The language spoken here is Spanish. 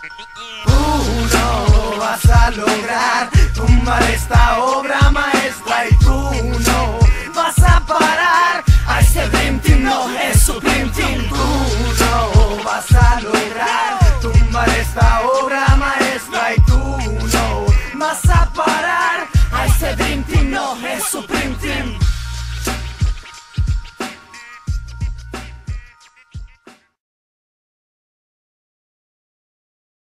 Tú no vas a lograr tumbar esta obra maestra y tú no vas a parar a ese Dream Team, no es su Dream Team. Tú no vas a lograr tumbar esta obra maestra y tú no vas a parar a ese Dream Team, no es su Dream Team.